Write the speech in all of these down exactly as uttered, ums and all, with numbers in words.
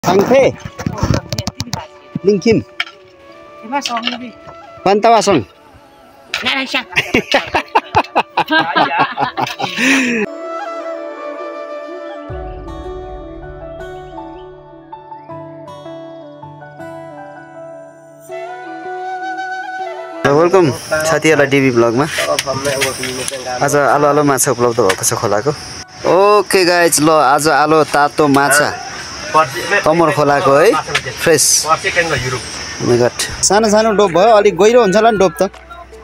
Thangpe Linkin Pantawasong Welcome साथीहरुलाई TV ब्लगमा आज आलो आलो माछा उपलब्ध भएको छ खोलाको ओके गाइज ल आज आलो तातो माछा तमर खोलाको है फ्रेश ओह गॉड सानो सानो डोब भयो अलि गहिरो हुन्छ होला नि डोब त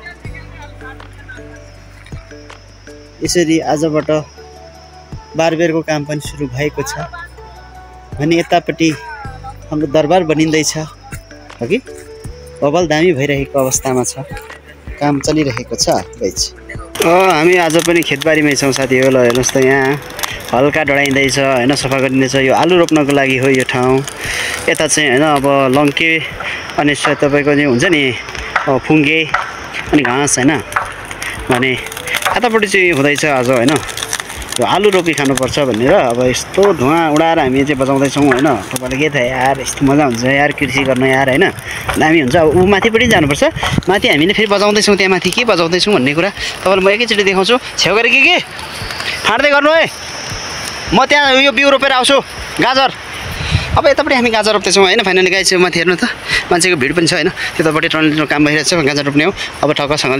यसरी आजबाट बारबेरको काम पनि सुरु भएको छ भने यतापट्टि हाम्रो दरबार बनिँदै छ हगि बबल दामी भइरहेको अवस्थामा छ काम चलिरहेको छ गाइज अ हामी आज पनि खेतबारीमै छौं साथीहरु ल हेर्नुस् त यहाँ हल्का डढाइँदै छ हैन सफा गरिँदै छ यो आलु रोप्नको लागि हो यो ठाउँ यता चाहिँ हैन अब लङ्के अनि तपाईको नि हुन्छ नि फुङ्गे अनि घाँस हैन भने यतापट्टि चाहिँ हुँदैछ आज हैन यो आलु रोपी खानुपर्छ भनेर अब यस्तो धुवा उडाएर हामी चाहिँ बजाउँदै छौं हैन तपाईलाई के थाहा यार यस्तो मजा हुन्छ यार कृषि गर्न यार हैन दामी हुन्छ अब उ माथि पनि जानुपर्छ माथि हामीले फेरि बजाउँदै छौं त्यहाँ माथि के बजाउँदै छौं भन्ने कुरा तपाईलाई म एकैचोटी देखाउँछु छेउ गरे के के फाड्दै गर्नु है म त्यहाँ यो बिउ रोपेर आउँछु गाजर अब यतापट्टि हामी गाजर रोप्दै छौं हैन फाइनली गाइस माथि हेर्नु त मान्छेको भिड पनि छ हैन त्यतापट्टि टर्नलिनो काम भइरहेछ गाजर रोप्ने हो अब ठक्कसँगले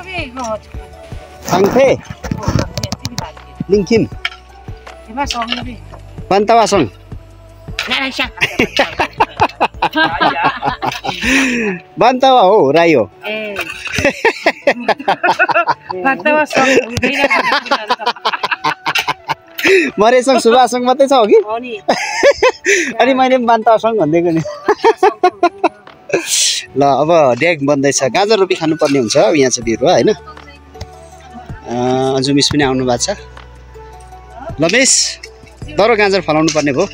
थाङफे Linkin Pantawasong Bantawa हो राई हो मरेसङ सुभासङ मात्रै छ हो कि अनि मैले पनि बान्तावासङ भन्दैको नि ल अब ड्याग बन्दैछ गाजर रोपी खानु पर्ने हुन्छ यहाँ चाहिँ बिरुवा हैन अ जुमिस पनि आउनु भएको छ ल मिस दरो गाजर फलाउनु पर्ने भो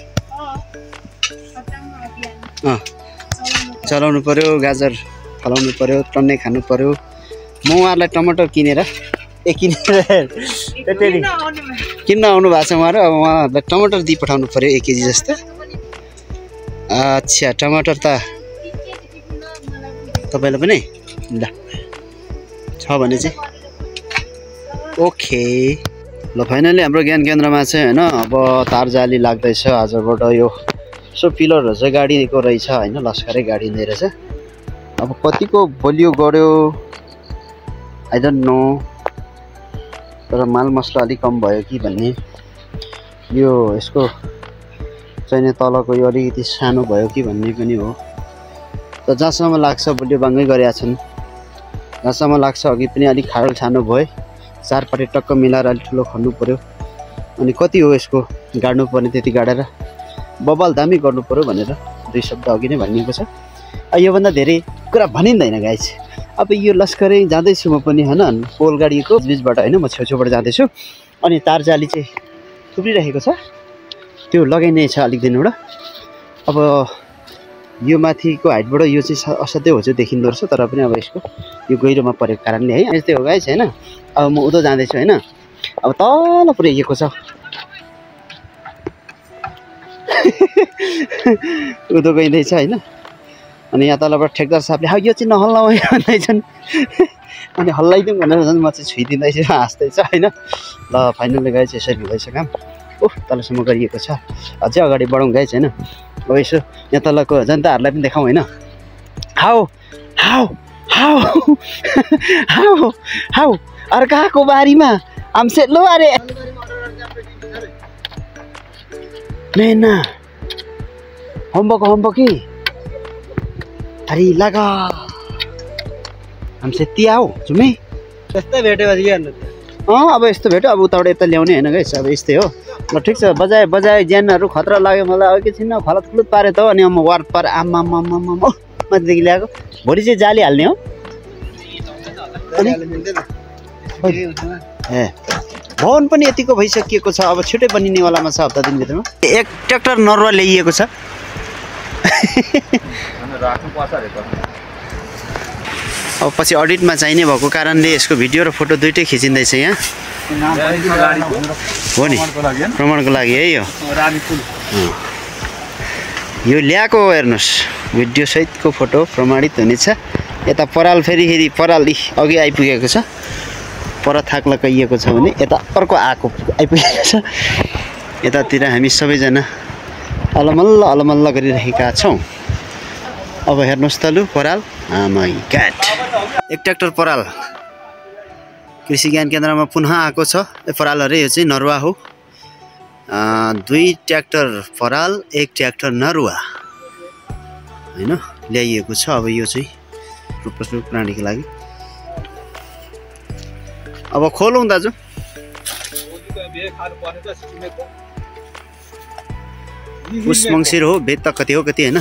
अ चलाउनु पर्यो गाजर फलाउनु पर्यो टन्नै खानु पर्यो म उहाँहरुलाई टमाटर किनेर ए किनेर त्यसरी किन्न आउनु भएको छ उहाँहरु अब उहाँहरुलाई टमाटर दिइ पठाउनु पर्यो एक केजी जस्तो अच्छा टमाटर त तपाईलाई पनि ल छ भने चाहिँ ओके ल फाइनली हाम्रो ज्ञान केन्द्रमा चाहिँ हैन अब तार जाली लाग्दैछ आजबाट यो सो पिलरहरु चाहिँ गाडीको रहेछ हैन लस्करै गाडी नै रहेछ अब कतिको बलियो गर्यो आई डोन्ट नो तर माल मसला अलि कम भयो कि भन्ने यो यसको चाहिँ तलको यो अलिकति सानो भयो कि भन्ने पनि हो त जहाँसम्म लाग्छ बलियो बाङ्गै गरेका छन् जहाँसम्म लाग्छ अघि पनि अलि खाडल छानो भयो चारपट्टि टक्क मिलाएर अलि ठुलो खन्नु पर्यो अनि कति हो यसको गाड्नु पर्ने त्यति गाडेर बबाल दामी गर्नु पर्यो भनेर दुई शब्द अघि नै भनिएको छ यो भन्दा धेरै कुरा भनिँदैन गाइस अब यो लस्करै जाँदैछु म पनि हैन पोल गाडीको बीचबाट हैन म छेउछेउबाट जाँदैछु अनि तार जाली चाहिँ थुप्रिरहेको छ त्यो लगाइने छ अलिक दिनबाट अब यो माथिको हाइटबाट यो चाहिँ असाध्यै हो चाहिँ देखिँदो रहेछ तर पनि अब यसको यो गहिरोमा परेको कारणले है यस्तै हो गाइस हैन अब म उदो जाँदैछु हैन अब तल पुर्याइएको छ उदो गइँदैछ हैन अनि यहाँ तलबाट ठेकदार साहबले हा यो चाहिँ नहल्लाऊ भन्दैछन् अनि हल्लाइदिउँ भनेर झन् म चाहिँ छुइदिँदैछु हाँस्दैछ हैन ल फाइनली गाइस यसरी हुँदैछ काम ओह तलसम्म गरिएको छ अझै अगाडि बढौँ गाइस हैन अब यसो यहाँ तलको जनताहरूलाई पनि देखाउँ हैन how how how how how अर्काको बारीमा हमसे लो अरे मेना होमवर्क होमवर्क कि अरे लगा हमसे तियाओ जुमे यस्तै भेट्यो भने के गर्नु अँ अब यस्तो भेट्यो अब उताबाट यता ल्याउने हैन गाइस अब यस्तै हो ल ठिक छ बजाए बजाए ज्यानहरु खतरा लाग्यो मलाई एकैछिन फलत फुलत पारे त अनि म वार पर आम आम आम आम माथिदेखि ल्याएको भोलि चाहिँ जाली हाल्ने हो ए भवन पनि यतिको भइसकिएको छ अब छिटै बनिने वालामा छ हप्ता दिनभित्रमा एक ट्र्याक्टर नरुवा ल्याइएको छ अब पछि अडिटमा चाहिने भएको कारणले यसको भिडियो र फोटो दुईटै खिचिँदैछ यहाँ हो नि प्रमाणको लागि है यो यो ल्याएको हो हेर्नुहोस् भिडियो सहितको फोटो प्रमाणित हुनेछ यता पराल फेरि फेरि पराल अघि आइपुगेको छ पर थाक लगाइएको छ भने यता अर्को आएको आइपुगेको छ यतातिर हामी सबैजना अलमल्ल अलमल्ल गरिरहेका छौँ अब हेर्नुहोस् त लु पराल माई गॉड एक ट्र्याक्टर पराल कृषि ज्ञान केन्द्रमा पुनः आएको छ यो पराल अरे यो चाहिँ नरुवा हो दुई ट्र्याक्टर पराल एक ट्र्याक्टर नरुवा हैन ल्याइएको छ अब यो चाहिँ रूपस्वरूप प्राणीको लागि अब खोलौँ दाजु पुस मङ्सिर हो बेद त कति हो कति हैन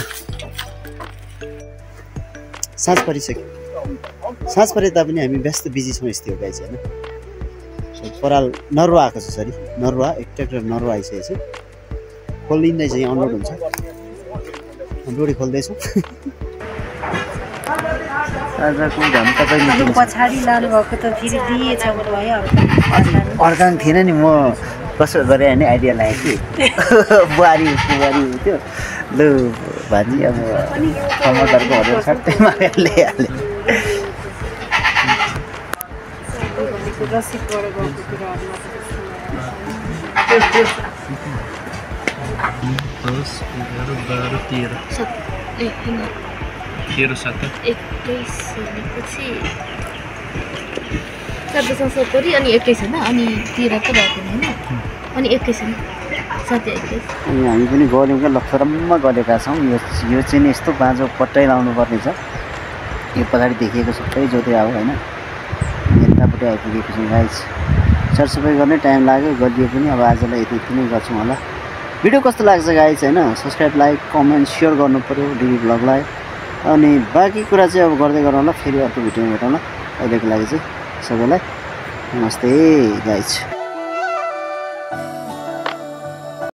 साँझ परिसक्यो साँझ परे तापनि हामी व्यस्त बिजी छौँ यस्तै हो गाई चाहिँ हैन पराल नरुवा आएको छ सरी नरुवा एक ट्र्याक्टर नरुवा आइसकेको छ खोलिँदैछ यहाँ अनलोड हुन्छ अनलोड खोल्दैछौँ आजको घाम तपाईँ पछाडि लानु भएको त फेरि दिएछ भयो अर्काङ थिएन नि म कसो गरेँ भने आइडिया लागेको थिएँ बुहारी बुहारी थियो लु भान्जी अब टमाटरको हरेर सट्टै मारेर ल्याइहालेँ तेह्र सात एक्काइस चौध सौ सत्तरी अनि एक्काइस होइन अनि तेह्र त भएको होइन अनि एक्काइस होइन साथै एक्काइस अनि हामी पनि गऱ्यौँ क्या लखरम्म गरेका छौँ यो यो चाहिँ नि यस्तो बाँझो पट्टै लाउनु पर्ने छ यो पछाडि देखिएको सबै जोते अब होइन यतापट्टि आइपुगेको छौँ गाइस सरसफाइ गर्ने टाइम लाग्यो गरिदियो पनि अब आजलाई यति यति नै गर्छौँ होला भिडियो कस्तो लाग्छ गाइस होइन सब्सक्राइब लाइक कमेन्ट सेयर गर्नु पऱ्यो डिबी ब्लगलाई अनि बाँकी कुरा चाहिँ अब गर्दै गरौँ होला फेरि अर्को भिडियोमा भेटौँ ल अहिलेको लागि चाहिँ सबैलाई नमस्ते गाइस